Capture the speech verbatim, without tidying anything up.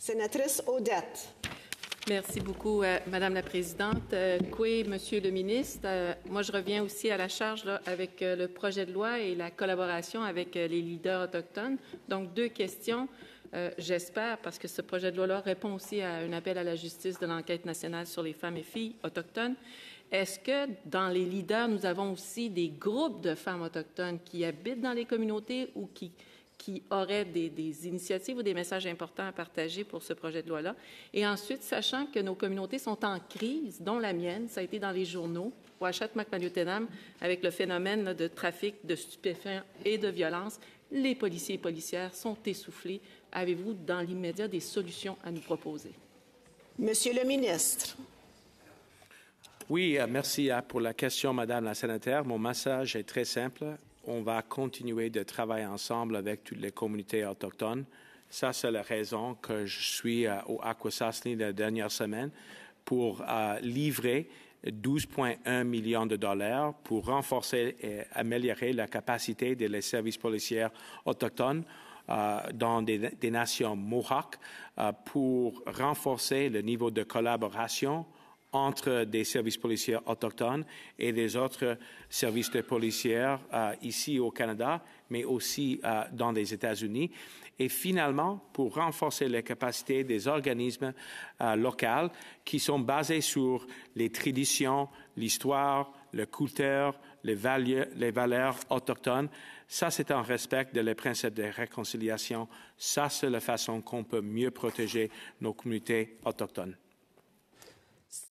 Sénatrice Audette. Merci beaucoup, euh, Madame la Présidente. Euh, Coué, Monsieur le ministre, euh, moi je reviens aussi à la charge là, avec euh, le projet de loi et la collaboration avec euh, les leaders autochtones. Donc, deux questions. Euh, J'espère, parce que ce projet de loi-là répond aussi à un appel à la justice de l'enquête nationale sur les femmes et filles autochtones. Est-ce que dans les leaders, nous avons aussi des groupes de femmes autochtones qui habitent dans les communautés ou qui qui auraient des, des initiatives ou des messages importants à partager pour ce projet de loi-là. Et ensuite, sachant que nos communautés sont en crise, dont la mienne, ça a été dans les journaux, Ouachat-Macmaniutenam, avec le phénomène là, de trafic de stupéfiants et de violence, les policiers et policières sont essoufflés. Avez-vous, dans l'immédiat, des solutions à nous proposer? Monsieur le ministre. Oui, merci pour la question, Madame la sénatrice. Mon message est très simple. On va continuer de travailler ensemble avec toutes les communautés autochtones. Ça, c'est la raison que je suis euh, au Akwesasne la dernière semaine pour euh, livrer douze virgule un millions de dollars pour renforcer et améliorer la capacité des services policiers autochtones euh, dans des, des nations Mohawk euh, pour renforcer le niveau de collaboration entre des services policiers autochtones et des autres services de policiers euh, ici au Canada, mais aussi euh, dans les États-Unis. Et finalement, pour renforcer les capacités des organismes euh, locaux qui sont basés sur les traditions, l'histoire, la culture, les valeurs, les valeurs autochtones. Ça, c'est un respect de les principes de réconciliation. Ça, c'est la façon qu'on peut mieux protéger nos communautés autochtones.